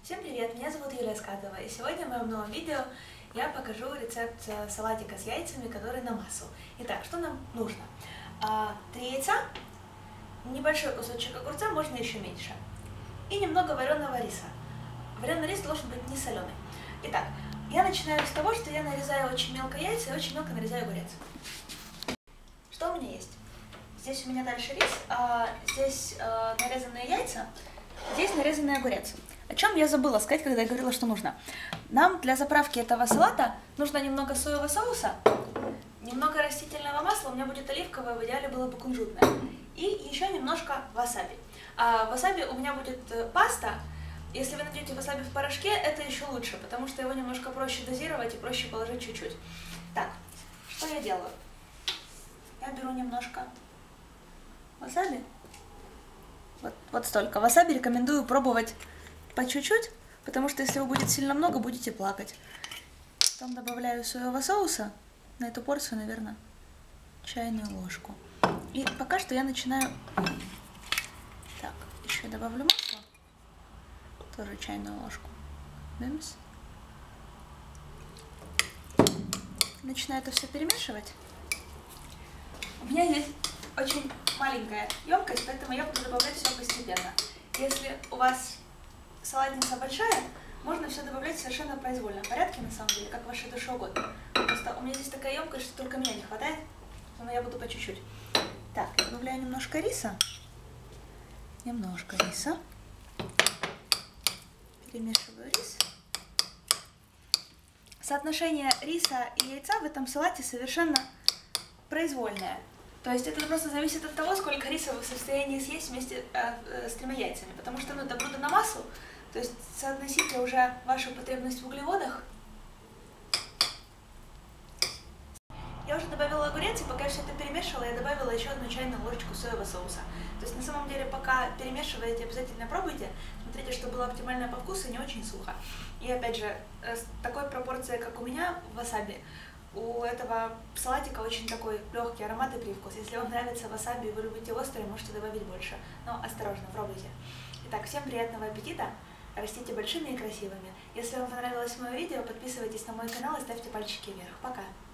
Всем привет, меня зовут Юлия Скатова, и сегодня в моем новом видео я покажу рецепт салатика с яйцами, который на массу. Итак, что нам нужно? 3 яйца, небольшой кусочек огурца, можно еще меньше, и немного вареного риса. Вареный рис должен быть не соленый. Итак, я начинаю с того, что я нарезаю очень мелко яйца и очень мелко нарезаю огурец. Что у меня есть? Здесь у меня дальше рис, здесь нарезанные яйца, здесь нарезанный огурец. О чем я забыла сказать, когда я говорила, что нужно. Нам для заправки этого салата нужно немного соевого соуса, немного растительного масла, у меня будет оливковое, в идеале было бы кунжутное, и еще немножко васаби. Васаби у меня будет паста. Если вы найдете васаби в порошке, это еще лучше, потому что его немножко проще дозировать и проще положить чуть-чуть. Так, что я делаю? Я беру немножко васаби. Вот столько. Васаби рекомендую пробовать по чуть-чуть, потому что если его будет сильно много, будете плакать. Потом добавляю соевого соуса, на эту порцию, наверное, чайную ложку. И пока что я начинаю... Так, еще добавлю масло, тоже чайную ложку. Бимс. Начинаю это все перемешивать. У меня здесь очень маленькая емкость, поэтому я буду добавлять все постепенно. Если у вас салатница большая, можно все добавлять в совершенно произвольном порядке, на самом деле, как вашей душе угодно. Просто у меня здесь такая емкость, что только меня не хватает, но я буду по чуть-чуть. Так, я добавляю немножко риса. Перемешиваю рис. Соотношение риса и яйца в этом салате совершенно произвольное. То есть это просто зависит от того, сколько риса вы в состоянии съесть вместе с 3 яйцами. Потому что это блюдо на массу, то есть соотносите уже вашу потребность в углеводах. Я уже добавила огурец, и пока я все это перемешивала, я добавила еще 1 чайную ложечку соевого соуса. То есть на самом деле, пока перемешиваете, обязательно пробуйте. Смотрите, чтобы было оптимально по вкусу и не очень сухо. И опять же, с такой пропорцией, как у меня в васаби, у этого салатика очень такой легкий аромат и привкус. Если вам нравится васаби и вы любите острое, можете добавить больше. Но осторожно, пробуйте. Итак, всем приятного аппетита! Растите большими и красивыми. Если вам понравилось мое видео, подписывайтесь на мой канал и ставьте пальчики вверх. Пока!